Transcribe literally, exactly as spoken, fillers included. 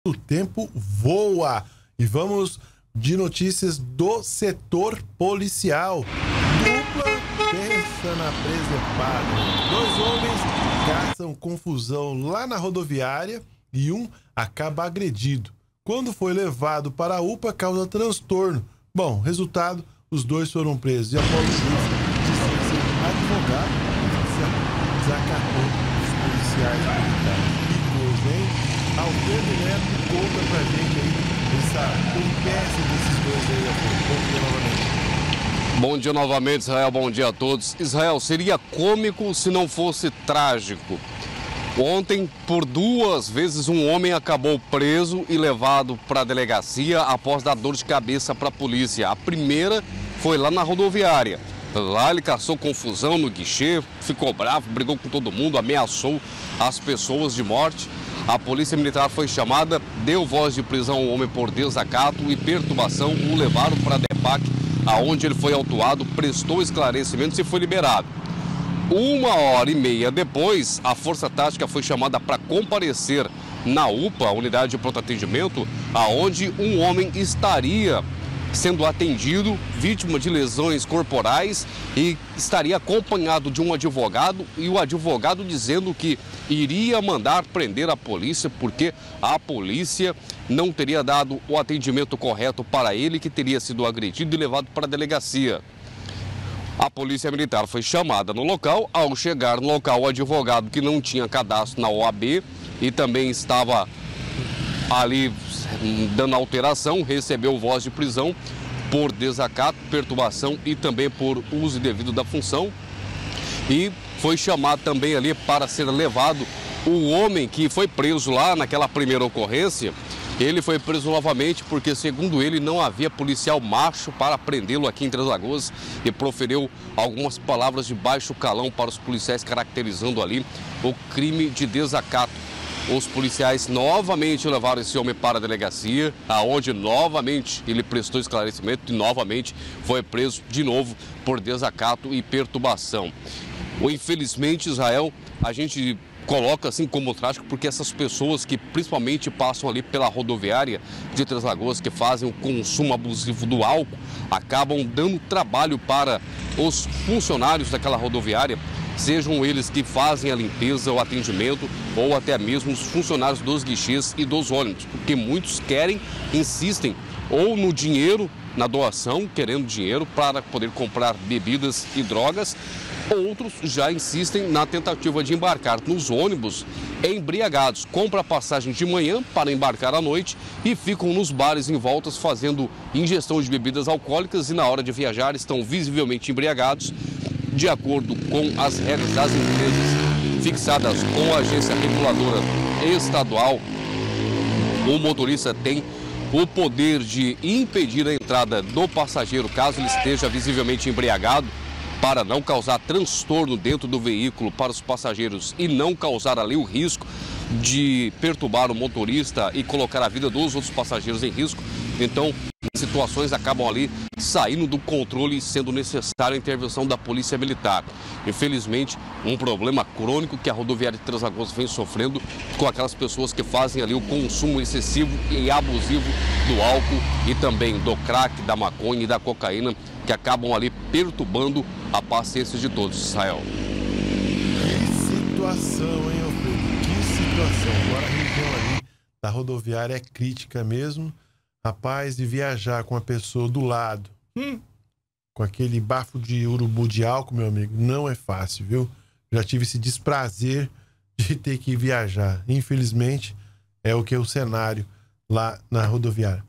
O tempo voa e vamos de notícias do setor policial. Dupla pensa na presepada. Dois homens caçam confusão lá na rodoviária e um acaba agredido. Quando foi levado para a U P A, causa transtorno. Bom, resultado, os dois foram presos. E após isso, disse ser advogado, desacatou os policiais militares. Que coisa, hein? Alfredo Neto conta pra gente aí essa peripécia desses dois aí. Bom dia novamente. Bom dia novamente, Israel. Bom dia a todos. Israel, seria cômico se não fosse trágico. Ontem, por duas vezes, um homem acabou preso e levado para a delegacia após dar dor de cabeça para a polícia. A primeira foi lá na rodoviária. Lá ele caçou confusão no guichê, ficou bravo, brigou com todo mundo, ameaçou as pessoas de morte. A polícia militar foi chamada, deu voz de prisão ao homem por desacato e perturbação, o levaram para a DEPAC, aonde ele foi autuado, prestou esclarecimentos e foi liberado. Uma hora e meia depois, a Força Tática foi chamada para comparecer na U P A, a Unidade de Pronto Atendimento, aonde um homem estaria sendo atendido, vítima de lesões corporais, e estaria acompanhado de um advogado, e o advogado dizendo que iria mandar prender a polícia porque a polícia não teria dado o atendimento correto para ele, que teria sido agredido e levado para a delegacia. A polícia militar foi chamada no local. Ao chegar no local, o advogado, que não tinha cadastro na O A B e também estava ali dando alteração, recebeu voz de prisão por desacato, perturbação e também por uso indevido da função. E foi chamado também ali para ser levado o homem que foi preso lá naquela primeira ocorrência. Ele foi preso novamente porque, segundo ele, não havia policial macho para prendê-lo aqui em Três Lagoas, e proferiu algumas palavras de baixo calão para os policiais, caracterizando ali o crime de desacato. Os policiais novamente levaram esse homem para a delegacia, aonde novamente ele prestou esclarecimento e novamente foi preso de novo por desacato e perturbação. Infelizmente, Israel, a gente coloca assim como trágico porque essas pessoas que principalmente passam ali pela rodoviária de Três Lagoas, que fazem o consumo abusivo do álcool, acabam dando trabalho para os funcionários daquela rodoviária, sejam eles que fazem a limpeza, o atendimento, ou até mesmo os funcionários dos guichês e dos ônibus, porque muitos querem, insistem, ou no dinheiro, na doação, querendo dinheiro para poder comprar bebidas e drogas. Outros já insistem na tentativa de embarcar nos ônibus embriagados. Compra a passagem de manhã para embarcar à noite e ficam nos bares em voltas fazendo ingestão de bebidas alcoólicas, e na hora de viajar estão visivelmente embriagados. De acordo com as regras das empresas fixadas com a agência reguladora estadual, o motorista tem o poder de impedir a entrada do passageiro caso ele esteja visivelmente embriagado, para não causar transtorno dentro do veículo para os passageiros e não causar ali o risco de perturbar o motorista e colocar a vida dos outros passageiros em risco. Então, situações acabam ali saindo do controle e sendo necessária a intervenção da Polícia Militar. Infelizmente, um problema crônico que a rodoviária de Três Lagoas vem sofrendo com aquelas pessoas que fazem ali o consumo excessivo e abusivo do álcool e também do crack, da maconha e da cocaína, que acabam ali perturbando a paciência de todos, Israel. Que situação, hein, Alfredo? Que situação. Agora a região ali da rodoviária é crítica mesmo. Rapaz, de viajar com a pessoa do lado, hum, com aquele bafo de urubu de álcool, meu amigo, não é fácil, viu? Já tive esse desprazer de ter que viajar. Infelizmente, é o que é o cenário lá na rodoviária.